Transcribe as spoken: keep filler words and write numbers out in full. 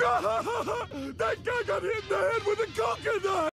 That guy got hit in the head with a coconut!